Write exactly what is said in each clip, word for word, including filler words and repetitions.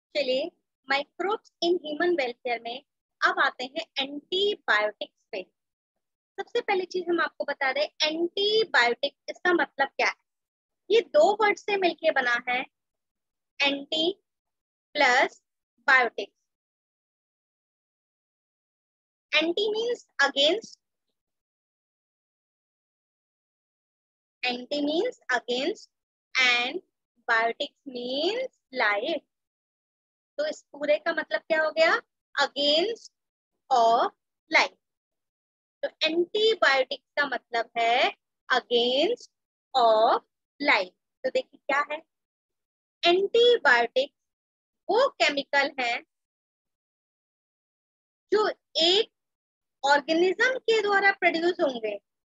चलिए, microbes in human welfare में अब आते हैं एंटीबायोटिक्स पे। सबसे पहली चीज हम आपको बता दें, एंटीबायोटिक इसका मतलब क्या है। ये दो वर्ड से मिलके बना है, anti plus biotics. Anti means against, anti means against and biotics means life. तो इस पूरे का मतलब क्या हो गया, अगेंस्ट ऑफ लाइफ। तो एंटीबायोटिक का मतलब है अगेंस्ट ऑफ लाइफ। तो देखिए क्या है, एंटीबायोटिक वो केमिकल है जो एक ऑर्गेनिज्म के द्वारा प्रोड्यूस होंगे,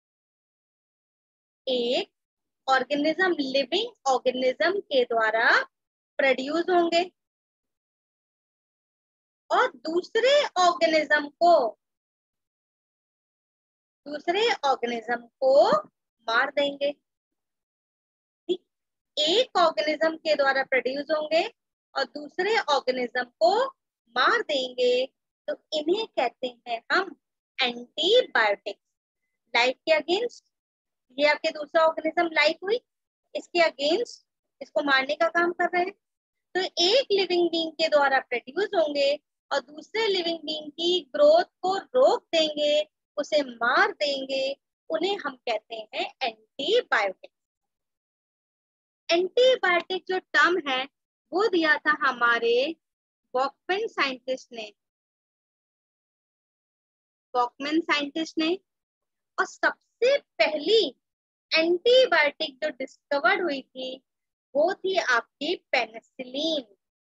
एक ऑर्गेनिज्म लिविंग ऑर्गेनिज्म के द्वारा प्रोड्यूस होंगे और दूसरे ऑर्गेनिज्म को दूसरे ऑर्गेनिज्म को मार देंगे। एक ऑर्गेनिज्म के द्वारा प्रोड्यूस होंगे और दूसरे ऑर्गेनिज्म को मार देंगे, तो इन्हें कहते हैं हम एंटीबायोटिक्स। लाइफ के अगेंस्ट, ये आपके दूसरा ऑर्गेनिज्म लाइफ हुई, इसके अगेंस्ट इसको मारने का काम कर रहे हैं। तो एक लिविंग बीइंग के द्वारा प्रोड्यूस होंगे और दूसरे लिविंग बीइंग की ग्रोथ को रोक देंगे, उसे मार देंगे, उन्हें हम कहते हैं एंटीबायोटिक। एंटीबायोटिक जो टर्म है वो दिया था हमारे वॉकमैन साइंटिस्ट ने वॉकमैन साइंटिस्ट ने और सबसे पहली एंटीबायोटिक जो डिस्कवर्ड हुई थी वो थी आपकी पेनिसिलिन।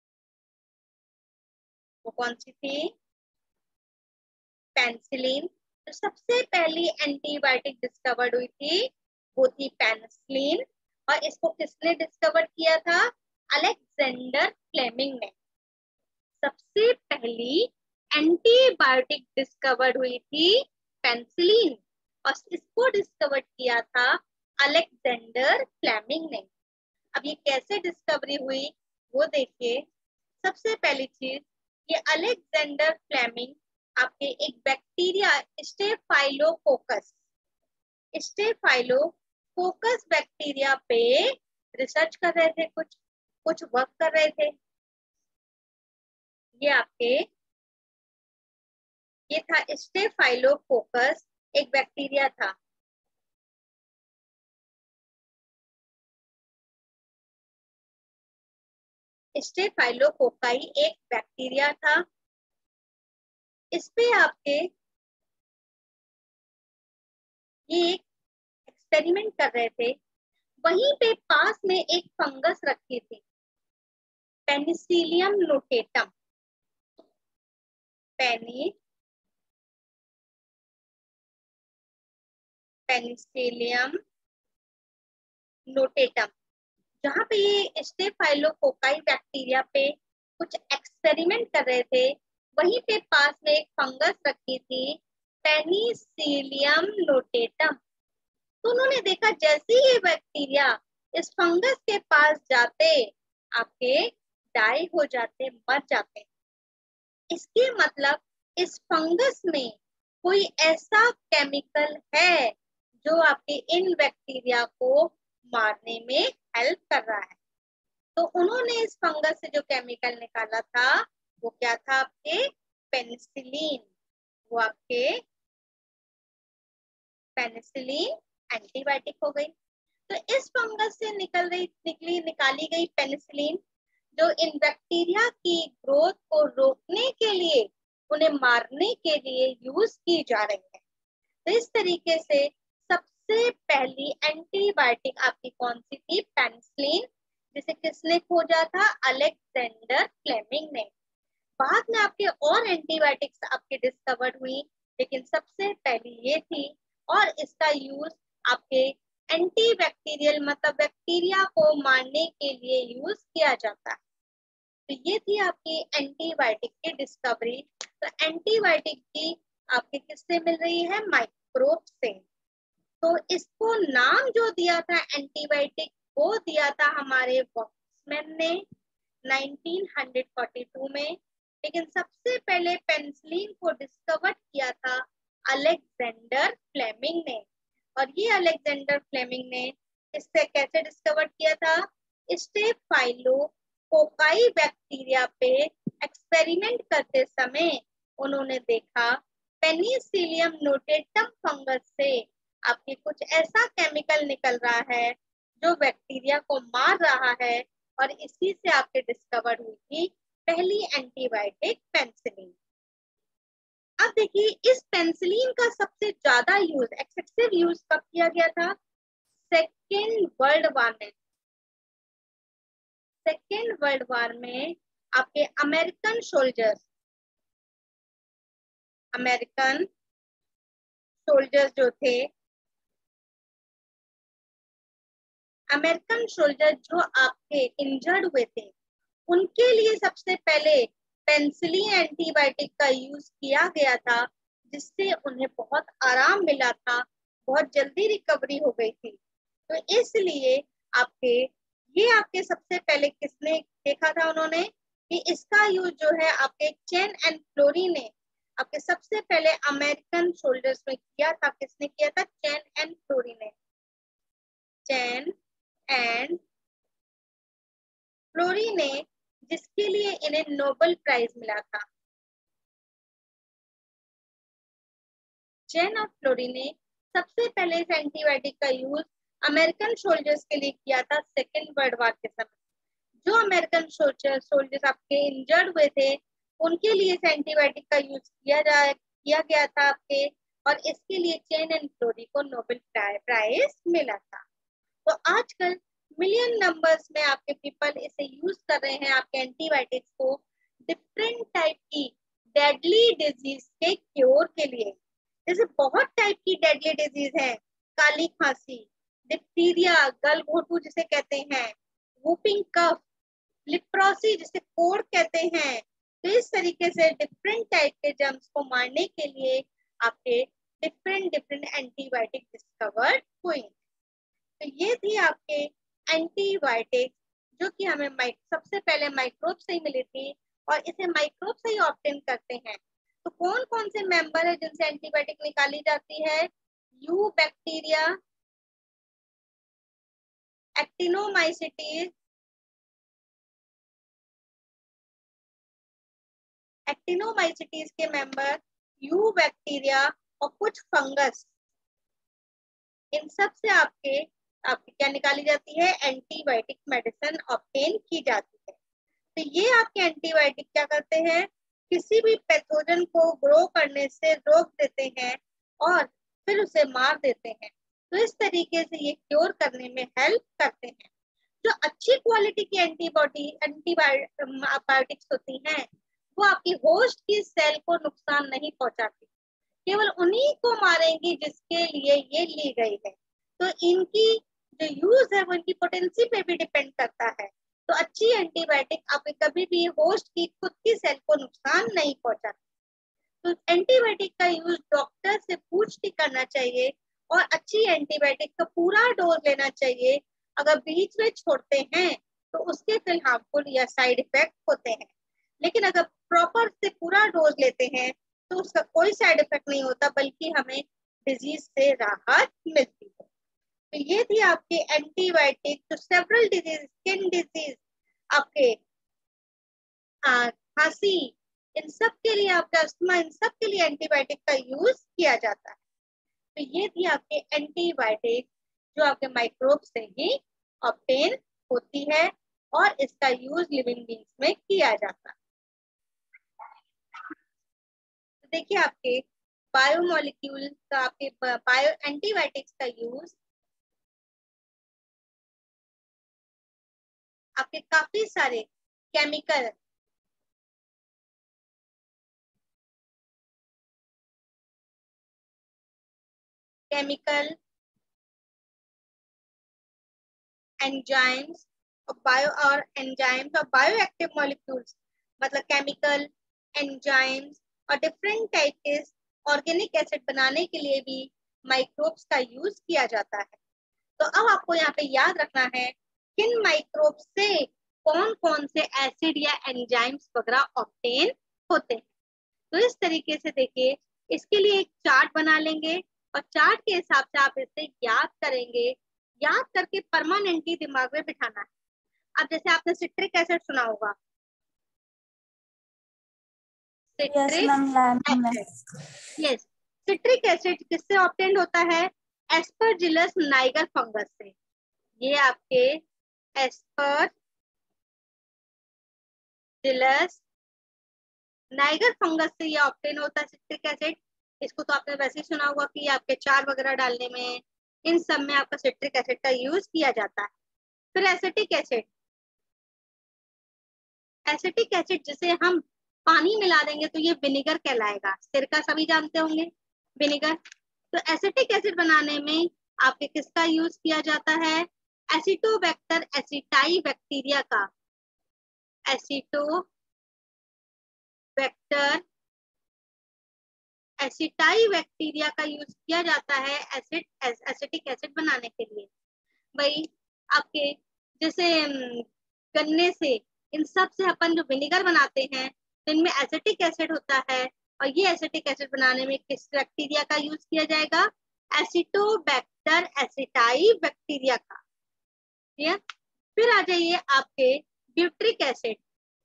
वो कौन सी थी, पेनिसिलिन। तो सबसे पहली एंटीबायोटिक डिस्कवर्ड हुई थी वो थी पेनिसिलिन। और इसको किसने डिस्कवर किया था, अलेक्जेंडर फ्लेमिंग ने। सबसे पहली एंटीबायोटिक डिस्कवर्ड हुई थी पेनिसिलिन और इसको डिस्कवर किया था अलेक्जेंडर फ्लेमिंग ने। अब ये कैसे डिस्कवरी हुई वो देखिए। सबसे पहली चीज, ये अलेक्जेंडर फ्लेमिंग आपके एक बैक्टीरिया स्टेफाइलोकोकस स्टेफाइलोकोकस बैक्टीरिया पे रिसर्च कर रहे थे, कुछ कुछ वर्क कर रहे थे। ये आपके ये था स्टेफाइलोकोकस, एक बैक्टीरिया था। स्टेफाइलोकोकाई एक बैक्टीरिया था। इस पे आपके ये एक एक्सपेरिमेंट कर रहे थे। वहीं पे पास में एक फंगस रखी थी, पेनिसिलियम नोटेटम। पेनी पेनिसिलियम नोटेटम, जहाँ पे ये स्टेफाइलोकोकाई बैक्टीरिया पे कुछ एक्सपेरिमेंट कर रहे थे, वहीं पे पास में एक फंगस रखी थी, पेनिसिलियम नोटेटम। तो उन्होंने देखा जैसे ही ये बैक्टीरिया इस फंगस के पास जाते आपके डाई हो जाते, मर जाते। इसके मतलब इस फंगस में कोई ऐसा केमिकल है जो आपके इन बैक्टीरिया को मारने में हेल्प कर रहा है। तो उन्होंने इस फंगस से जो केमिकल निकाला था वो क्या था, आपके पेनिसिलिन। वो आपके पेनिसिलिन एंटीबायोटिक हो गई। तो इस फंगस से निकल रही निकली निकाली गई पेनिसिलिन जो इन बैक्टीरिया की ग्रोथ को रोकने के लिए, उन्हें मारने के लिए यूज की जा रही है। तो इस तरीके से सबसे पहली एंटीबायोटिक आपकी कौन सी थी, पेनिसिलिन, जिसे किसने खोजा था, अलेक्जेंडर फ्लेमिंग ने। बाद में आपके और एंटीबायोटिक्स आपके डिस्कवर्ड हुई, लेकिन सबसे पहली ये थी और इसका यूज आपके एंटीबैक्टीरियल मतलब बैक्टीरिया को मारने के लिए यूज किया जाता है। तो ये थी आपकी एंटीबायोटिक की डिस्कवरी। तो एंटीबायोटिक की आपके किससे मिल रही है, माइक्रोब से। तो इसको नाम जो दिया था एंटीबायोटिक वो दिया था हमारे वॉक्समैन ने। नाइनटीन फोर्टी टू में। लेकिन सबसे पहले पेनिसिलिन को डिस्कवर किया था अलेक्जेंडर फ्लेमिंग ने। और ये अलेक्जेंडर फ्लेमिंग ने इससे कैसे डिस्कवर किया था? स्टेफाइलोकोकाई बैक्टीरिया पे एक्सपेरिमेंट करते समय उन्होंने देखा पेनिसिलियम नोटेटम फंगस से आपके कुछ ऐसा केमिकल निकल रहा है जो बैक्टीरिया को मार रहा है, और इसी से आपके डिस्कवर हुई थी पहली एंटीबायोटिक पेनिसिलिन। अब देखिए, इस पेनिसिलिन का सबसे ज्यादा यूज, एक्सेसिव यूज कब किया गया था? सेकेंड वर्ल्ड वॉर में। सेकेंड वर्ल्ड वॉर में आपके अमेरिकन सोल्जर्स अमेरिकन सोल्जर्स जो थे अमेरिकन सोल्जर जो आपके इंजर्ड हुए थे, उनके लिए सबसे पहले पेनिसिलिन एंटीबायोटिक का यूज किया गया था, जिससे उन्हें बहुत आराम मिला था, बहुत जल्दी रिकवरी हो गई थी। तो इसलिए आपके ये आपके सबसे पहले किसने देखा था? उन्होंने कि इसका यूज जो है आपके चेन एंड फ्लोरी ने आपके सबसे पहले अमेरिकन सोल्जर्स में किया था। किसने किया था? चेन एंड फ्लोरी ने। चेन एंड फ्लोरी ने, जिसके लिए इन्हें नोबेल प्राइज मिला था। चेन और फ्लोरी ने सबसे पहले इस एंटीबायोटिक का यूज अमेरिकन सोल्जर्स के लिए किया था सेकेंड वर्ल्ड वॉर के समय। जो अमेरिकन सोल्जर सोल्जर्स आपके इंजर्ड हुए थे, उनके लिए इस एंटीबायोटिक का यूज किया जा किया गया था आपके, और इसके लिए चेन एंड फ्लोरी को नोबेल प्राइज मिला था। तो आजकल मिलियन नंबर्स में आपके पीपल इसे यूज कर रहे हैं आपके एंटीबायोटिक्स को डिफरेंट टाइप की डेडली डिजीज के क्योर के लिए। जैसे बहुत टाइप की डेडली डिजीज है, काली खांसी, डिप्थीरिया, गलघोटू जिसे कहते हैं, वूपिंग कफ, लिप्रोसी जिसे कोढ़ कहते हैं। तो इस तरीके से डिफरेंट टाइप के जर्म्स को मारने के लिए आपके डिफरेंट डिफरेंट एंटीबायोटिक डिस्कवर हुए। तो ये थी आपके एंटीबायोटिक, जो कि हमें सबसे पहले माइक्रोब से ही मिली थी, और इसे माइक्रोब से ही ऑब्टेन करते हैं। तो कौन कौन से मेंबर है जिनसे एंटीबायोटिक निकाली जाती है? यू बैक्टीरिया, एक्टिनोमाइसिटीज, एक्टिनोमाइसिटीज के मेंबर यू बैक्टीरिया और कुछ फंगस, इन सब से आपके आपकी क्या निकाली जाती है? एंटीबायोटिक मेडिसिन ऑब्टेन की जाती है। तो ये आपके एंटीबायोटिक क्या करते हैं? किसी भी पैथोजन को ग्रो करने से रोक देते हैं और फिर उसे मार देते हैं। तो इस तरीके से ये क्योर करने में हेल्प करते हैं। जो अच्छी क्वालिटी की एंटीबॉडी एंटीबायोटिक्स होती हैं, वो आपकी होस्ट की सेल को नुकसान नहीं पहुंचाती, केवल उन्हीं को मारेंगी जिसके लिए ये ली गई है। तो इनकी जो यूज है वो इनकी पोटेंसी पे भी डिपेंड करता है। तो अच्छी एंटीबायोटिक आप कभी भी होस्ट की खुद की सेल को नुकसान नहीं पहुंचाती। तो एंटीबायोटिक का यूज डॉक्टर से पूछ के करना चाहिए, और अच्छी एंटीबायोटिक का पूरा डोज लेना चाहिए। अगर बीच में छोड़ते हैं तो उसके फिर हार्मफुल या साइड इफेक्ट होते हैं, लेकिन अगर प्रॉपर से पूरा डोज लेते हैं तो उसका कोई साइड इफेक्ट नहीं होता, बल्कि हमें डिजीज से राहत मिलती है। तो ये थी आपके एंटीबायोटिक। तो सेवरल डिजीज, स्किन डिजीज, आपके खांसी, इन सब के लिए, आपका अस्थमा, इन सब के लिए एंटीबायोटिक का यूज किया जाता है। तो ये थी आपके एंटीबायोटिक, जो आपके माइक्रोब से ही ऑब्टेन होती है, और इसका यूज लिविंग बींग्स में किया जाता है। तो देखिए, आपके बायोमोलिक्यूल का, आपके बायो एंटीबायोटिक्स का यूज आपके काफी सारे केमिकल केमिकल एंजाइम्स और बायो और एंजाइम्स और बायो एक्टिव मॉलिक्यूल्स, मतलब केमिकल, एंजाइम्स और डिफरेंट टाइप के ऑर्गेनिक एसिड बनाने के लिए भी माइक्रोब्स का यूज किया जाता है। तो अब आपको यहाँ पे याद रखना है किन माइक्रोब से कौन कौन से एसिड या एंजाइम्स वगैरह ऑब्टेन होते हैं। तो इस तरीके से देखिए, इसके लिए एक चार्ट बना लेंगे और चार्ट के हिसाब से आप इसे याद करेंगे। याद करके परमानेंटली दिमाग में बिठाना है। अब जैसे आपने सिट्रिक एसिड सुना होगा, citric acid, yes, citric acid किससे ऑब्टेन होता है? एस्परजिलस नाइगर फंगस से। ये आपके एस्परजिलस नाइगर फंगस से ये ऑब्टेन होता है सिट्रिक एसिड। इसको तो आपने वैसे ही सुना होगा कि आपके चार वगैरह डालने में, इन सब में आपका सिट्रिक एसिड का यूज किया जाता है। फिर एसिटिक एसिड, एसिटिक एसिड जिसे हम पानी मिला देंगे तो ये विनेगर कहलाएगा। सिरका सभी जानते होंगे, विनेगर। तो एसिटिक एसिड बनाने में आपके किसका यूज किया जाता है? एसिटोबैक्टर एसिटाई बैक्टीरिया का, एसिटोबैक्टर एसिटाई बैक्टीरिया का यूज किया जाता है एसिड एसिटिक एसिड बनाने के लिए। भाई आपके जैसे गन्ने से, इन सब से अपन जो विनेगर बनाते हैं तो इनमें एसिटिक एसिड होता है, और ये एसिटिक एसिड बनाने में किस बैक्टीरिया का यूज किया जाएगा? एसिटोबैक्टर एसिटाई बैक्टीरिया का। ठीक, फिर आ जाइए आपके butyric acid,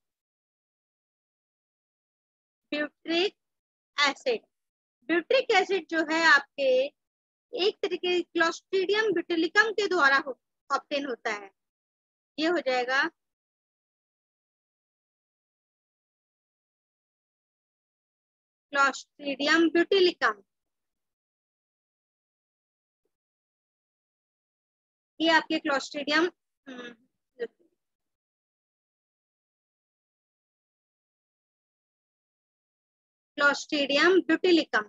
butyric acid, butyric acid जो है आपके एक तरीके क्लोस्ट्रीडियम ब्यूटिलिकम के द्वारा ऑब्टेन होता है। ये हो जाएगा क्लोस्ट्रीडियम ब्यूटिलिकम। ये आपके क्लोस्ट्रीडियम क्लोस्ट्रीडियम ब्यूटिलिकम।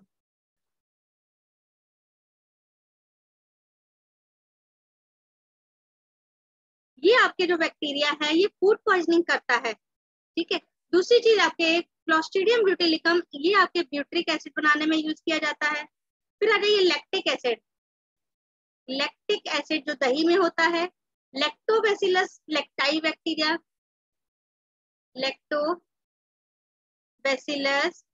ये आपके जो बैक्टीरिया है ये फूड पॉइजनिंग करता है। ठीक है। दूसरी चीज आपके क्लोस्ट्रीडियम ब्यूटिलिकम, ये आपके ब्यूट्रिक एसिड बनाने में यूज किया जाता है। फिर आ जाइए लैक्टिक एसिड, लैक्टिक एसिड जो दही में होता है, lactobacillus lactis bacteria, lactobacillus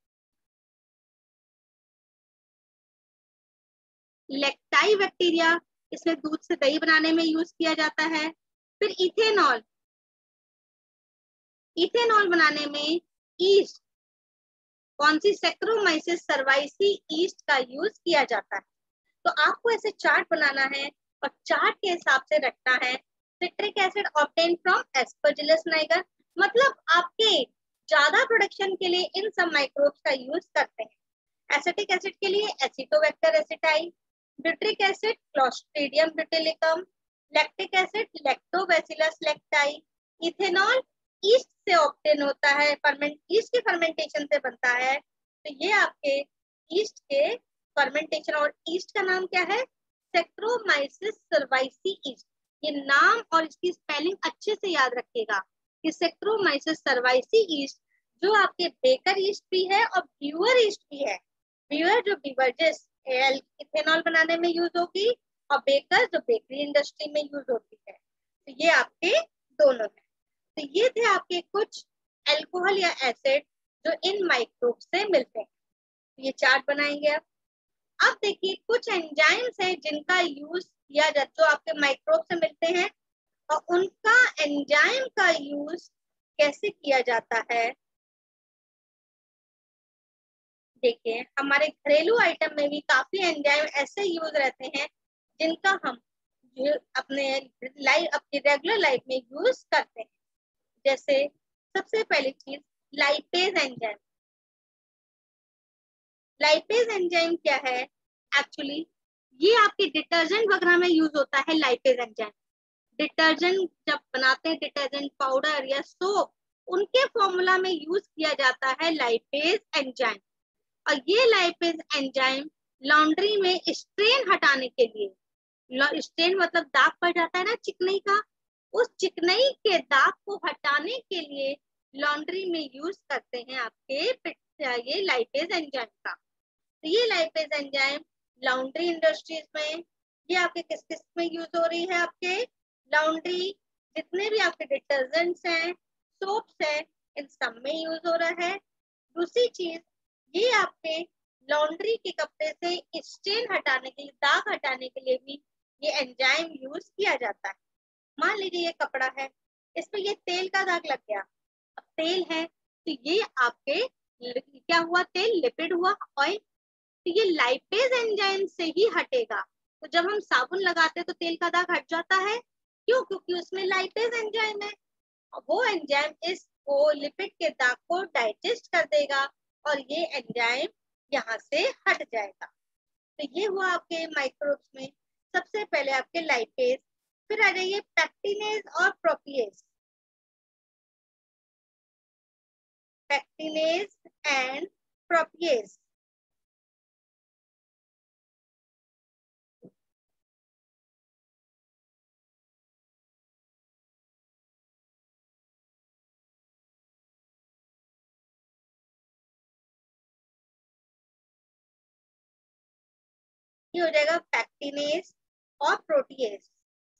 lactis bacteria, इसमें दूध से दही बनाने में यूज किया जाता है। फिर इथेनॉल, इथेनॉल बनाने में ईस्ट, कौन सी? सैक्रोमाइसिस सर्वाइसी ईस्ट का यूज किया जाता है। तो आपको ऐसे चार्ट बनाना है और चार्ट के हिसाब से रखना है। Citric acid obtain from aspergillus niger, मतलब आपके ज्यादा प्रोडक्शन के लिए इन सब माइक्रोब्स का यूज करते हैं। एसिटिक एसिड के लिए acetobacter aceti, butyric acid clostridium butylicum, lactic acid lactobacillus lactis, ethanol yeast से ऑब्टेन होता है, फर्मेंट ईस्ट के फर्मेंटेशन से बनता है। तो ये आपके ईस्ट के फर्मेंटेशन, और ईस्ट का नाम क्या है? Saccharomyces cerevisiae yeast. ये नाम और इसकी स्पेलिंग अच्छे से याद रखिएगा कि सैक्रोमाइसिस सर्वाइसी ईस्ट जो आपके बेकर ईस्ट भी है और ब्यूअर ईस्ट भी है। ब्यूअर जो बिवरेजेस इथेनॉल बनाने में यूज होगी, और बेकर जो बेकरी इंडस्ट्री में यूज होती है। तो ये आपके दोनों है। तो ये थे आपके कुछ अल्कोहल या एसिड जो इन माइक्रोब से मिलते हैं। ये चार्ट बनाएंगे आप। अब देखिए कुछ एंजाइम्स हैं जिनका यूज किया जाता, जो आपके माइक्रोब से मिलते हैं, और उनका एंजाइम का यूज कैसे किया जाता है। देखिए हमारे घरेलू आइटम में भी काफी एंजाइम ऐसे यूज रहते हैं जिनका हम अपने लाइफ अपनी रेगुलर लाइफ में यूज करते हैं। जैसे सबसे पहली चीज लाइपेज एंजाइम। लाइपेज एंजाइम क्या है? एक्चुअली ये आपके डिटर्जेंट वगैरह में यूज होता है। लाइपेज एंजाइम डिटर्जेंट जब बनाते हैं, डिटर्जेंट पाउडर या सोप, उनके फॉर्मूला में यूज किया जाता है लाइपेज एंजाइम। और ये लाइपेज एंजाइम लॉन्ड्री में स्ट्रेन हटाने के लिए, स्ट्रेन मतलब दाग पड़ जाता है ना चिकनाई का, उस चिकनाई के दाग को हटाने के लिए लॉन्ड्री में यूज करते हैं आपके ये लाइपेज एंजाइम का। तो ये लाइपेज एंजाइम लॉन्ड्री इंडस्ट्रीज में, ये आपके किस किस में यूज हो रही है? आपके लॉन्ड्री जितने भी आपके डिटर्जेंट्स हैं, सोप्स हैं, इन सब में यूज हो रहा है। दूसरी चीज, ये आपके लॉन्ड्री के कपड़े से स्टेन हटाने के लिए, दाग हटाने के लिए भी ये एंजाइम यूज किया जाता है। मान लीजिए ये कपड़ा है, इस पे ये तेल का दाग लग गया, अब तेल है तो ये आपके क्या हुआ, तेल लिपिड हुआ, ऑयल, तो ये लाइपेज एंजाइम से ही हटेगा। तो जब हम साबुन लगाते हैं तो तेल का दाग हट जाता है, क्यों? क्योंकि उसमें लाइपेज एंजाइम है, वो एंजाइम इस वो लिपिड के दाग को डाइजेस्ट कर देगा और ये एंजाइम यहाँ से हट जाएगा। तो ये हुआ आपके माइक्रोब्स में सबसे पहले आपके लाइपेज। फिर आ जाइए पैक्टिनेज और प्रोपिएज। पैक्टिनेज एंड प्रोपिएज, ये हो जाएगा पैक्टिनेज और प्रोटीएज।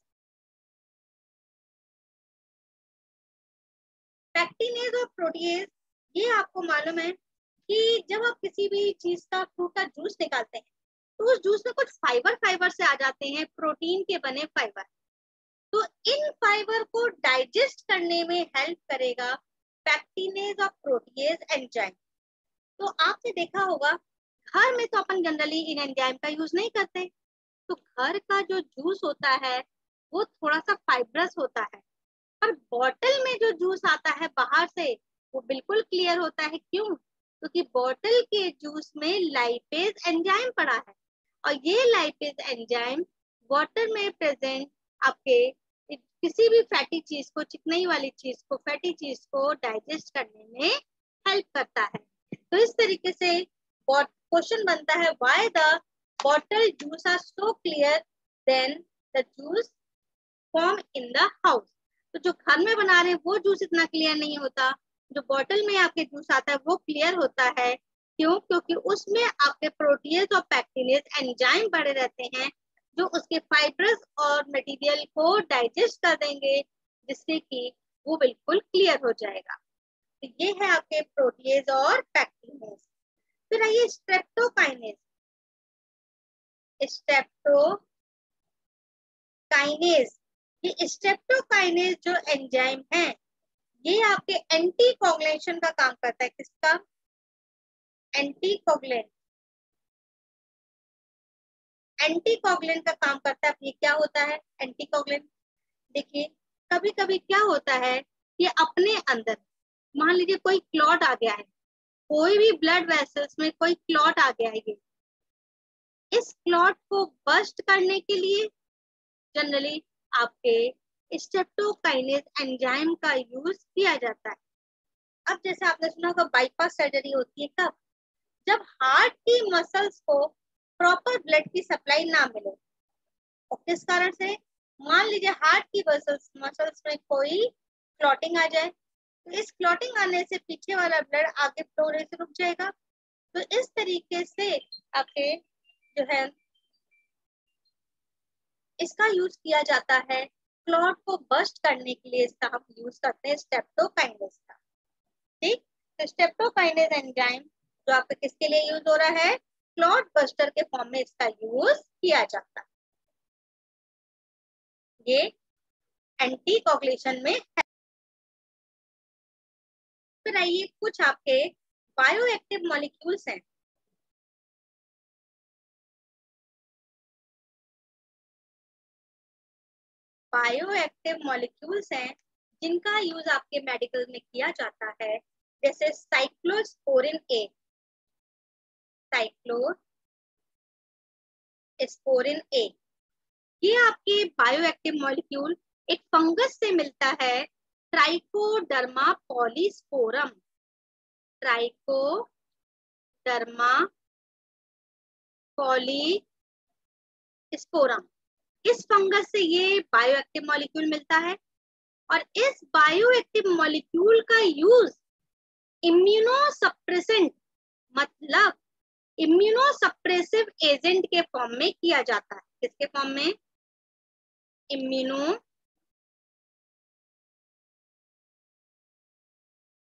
पैक्टिनेज और प्रोटीएज, ये आपको मालूम है कि जब आप किसी भी चीज का, फ्रूट का जूस निकालते हैं तो उस जूस में कुछ फाइबर फाइबर से आ जाते हैं, प्रोटीन के बने फाइबर। तो इन फाइबर को डाइजेस्ट करने में हेल्प करेगा पैक्टिनेज और प्रोटीएज एंजाइम। तो आपने देखा होगा घर में तो अपन जनरली इन एंजाइम का यूज नहीं करते, तो घर का जो जूस होता है वो थोड़ा सा फाइब्रस होता है, पर बॉटल में जो जूस आता है बाहर से वो बिल्कुल क्लियर होता है। क्यों? क्योंकि तो बॉटल के जूस में लाइपेज एंजाइम पड़ा है और ये लाइपेज एंजाइम वाटर में प्रेजेंट आपके किसी भी फैटी चीज को, चिकनाई वाली चीज को, फैटी चीज को डाइजेस्ट करने में हेल्प करता है। तो इस तरीके से क्वेश्चन बनता है, why the bottle juice are so clear then the juice form in the house. तो जो घर में बना रहे हैं वो जूस इतना क्लियर नहीं होता, जो बॉटल में आपके जूस आता है वो क्लियर होता है। क्यों? क्योंकि उसमें आपके प्रोटीज और पैक्टिनेज एंजाइम बड़े रहते हैं जो उसके फाइब्रस और मटेरियल को डाइजेस्ट कर देंगे, जिससे कि वो बिल्कुल क्लियर हो जाएगा। तो ये है आपके प्रोटीज और पैक्टिनेज। फिर आइए स्ट्रेप्टोकाइनेज। स्ट्रेप्टोकाइनेज, ये स्ट्रेप्टोकाइनेज जो एंजाइम है ये आपके एंटी कोगुलेशन का काम करता है। किसका? Anti coagulant. एंटी कोगुलेंट का काम करता है। ये क्या होता है एंटी कोगुलेंट? देखिए कभी कभी क्या होता है कि अपने अंदर मान लीजिए कोई क्लॉट आ गया है, कोई भी ब्लड वेसल्स में कोई क्लॉट आ गया है, ये इस क्लॉट को बस्ट करने के लिए जनरली आपके स्ट्रेप्टोकाइनेज एंजाइम का यूज किया जाता है। अब जैसे आपने सुना होगा बाईपास सर्जरी होती है कब? जब हार्ट की मसल्स को प्रॉपर ब्लड की सप्लाई ना मिले। और किस कारण से? मान लीजिए हार्ट की मसल्स मसल्स में कोई क्लॉटिंग आ जाए, तो इस क्लॉटिंग आने से पीछे वाला ब्लड आगे फ्लो होने से रुक जाएगा। तो इस तरीके से आपके जो है इसका यूज किया जाता है, क्लॉट को बस्ट करने के लिए इसका हम यूज करते हैं स्ट्रेप्टोकाइनेज का। ठीक, तो स्ट्रेप्टोकाइनेज एंजाइम जो आपका किसके लिए यूज हो रहा है? क्लॉट बस्टर के फॉर्म में इसका यूज किया जाता है। ये एंटी कोगुलेशन में है। फिर आइए कुछ आपके बायोएक्टिव मॉलिक्यूल्स हैं। बायोएक्टिव मॉलिक्यूल्स हैं जिनका यूज आपके मेडिकल में किया जाता है, जैसे साइक्लोस्पोरिन ए। साइक्लोस्पोरिन ए ये आपके बायोएक्टिव मॉलिक्यूल एक फंगस से मिलता है, ट्राइकोडर्मा पॉलीस्पोरम। ट्राइकोडर्मा पॉलीस्पोरम, इस फंगस से ये बायोएक्टिव मॉलिक्यूल मिलता है। और इस बायोएक्टिव मॉलिक्यूल का यूज इम्यूनोसप्रेसेंट मतलब इम्यूनोसप्रेसिव एजेंट के फॉर्म में किया जाता है। किसके फॉर्म में? इम्यूनो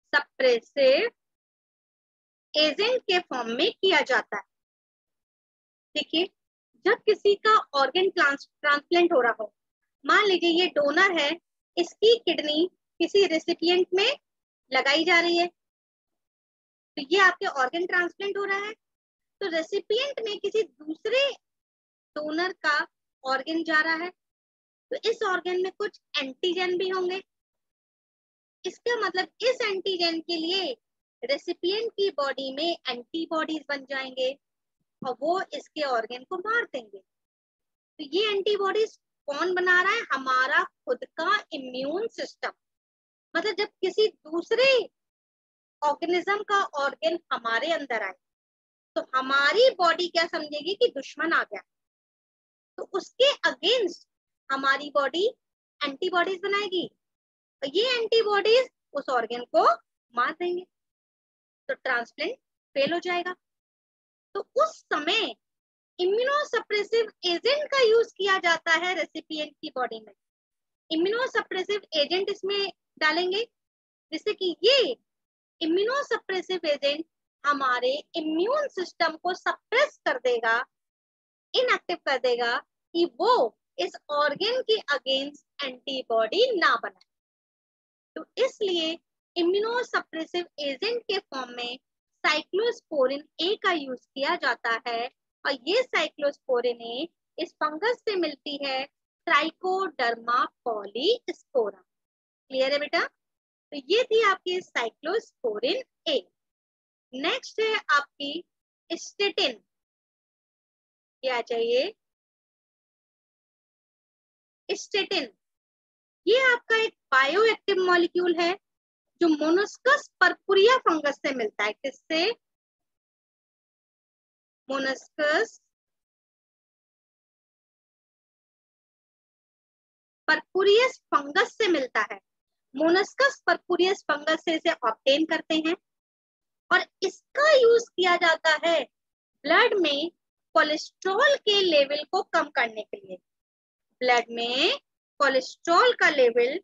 सप्रेसिव एजेंट के फॉर्म में किया जाता है। देखिए, जब किसी का ऑर्गन ट्रांसप्लांट हो रहा हो, मान लीजिए ये डोनर है, इसकी किडनी किसी रेसिपिएंट में लगाई जा रही है, तो ये आपके ऑर्गन ट्रांसप्लांट हो रहा है, तो रेसिपिएंट में किसी दूसरे डोनर का ऑर्गन जा रहा है, तो इस ऑर्गन में कुछ एंटीजन भी होंगे। इसका मतलब इस एंटीजन के लिए रेसिपिएंट की बॉडी में एंटीबॉडीज बन जाएंगे और वो इसके ऑर्गन को मार देंगे। तो ये एंटीबॉडीज कौन बना रहा है? हमारा खुद का इम्यून सिस्टम। मतलब जब किसी दूसरे ऑर्गेनिज्म का ऑर्गन हमारे अंदर आए तो हमारी बॉडी क्या समझेगी कि दुश्मन आ गया, तो उसके अगेंस्ट हमारी बॉडी एंटीबॉडीज बनाएगी और ये एंटीबॉडीज उस ऑर्गन को मार देंगे, तो ट्रांसप्लांट फेल हो जाएगा। तो उस समय इम्यूनोसप्रेसिव एजेंट का यूज किया जाता है रेसिपिएंट की बॉडी में। इम्यूनोसप्रेसिव एजेंट इसमें डालेंगे जिससे कि ये इम्यूनोसप्रेसिव एजेंट हमारे इम्यून सिस्टम को सप्रेस कर देगा, इनएक्टिव कर देगा कि वो इस ऑर्गन के अगेंस्ट एंटीबॉडी ना बनाए। तो इसलिए इम्यूनोसप्रेसिव एजेंट के फॉर्म में साइक्लोस्पोरिन ए का यूज किया जाता है और ये साइक्लोस्पोरिन ए इस फंगस से मिलती है ट्राइकोडर्मा पॉलीस्पोरम। क्लियर है बेटा? तो ये थी आपकी साइक्लोस्पोरिन ए। नेक्स्ट है आपकी स्टेटिन। क्या चाहिए? स्टेटिन ये आपका एक बायोएक्टिव मॉलिक्यूल है जो मोनस्कस परपुरिया फंगस से मिलता है। किससे? मोनस्कस परपुरियस फंगस से मिलता है। मोनस्कस परपुरियस फंगस से इसे ऑब्टेन करते हैं और इसका यूज किया जाता है ब्लड में कोलेस्ट्रॉल के लेवल को कम करने के लिए। ब्लड में कोलेस्ट्रॉल का level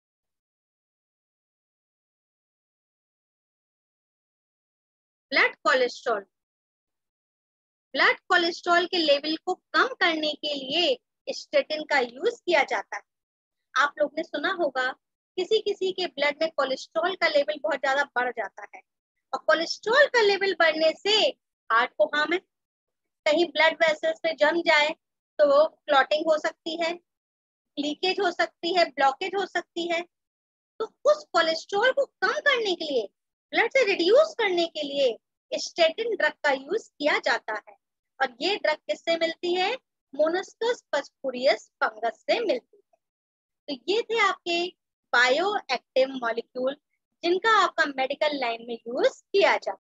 blood cholesterol blood cholesterol के लेवल को कम करने के लिए स्टेटिन का यूज किया जाता है। आप लोग ने सुना होगा किसी किसी के ब्लड में कोलेस्ट्रॉल का लेवल बहुत ज्यादा बढ़ जाता है और कोलेस्ट्रॉल का लेवल बढ़ने से हार्ट को हार्म है। कहीं ब्लड वेसल्स में जम जाए तो क्लॉटिंग हो सकती है, लीकेज हो सकती है, ब्लॉकेज हो सकती है। तो उस कोलेस्ट्रॉल को कम करने के लिए, ब्लड से रिड्यूस करने के लिए स्टेटिन ड्रग का यूज किया जाता है और ये ड्रग किससे मिलती है? मोनस्कस परपुरियस फंगस से मिलती है। तो ये थे आपके बायो एक्टिव मॉलिक्यूल जिनका आपका मेडिकल लाइन में यूज किया जाता है।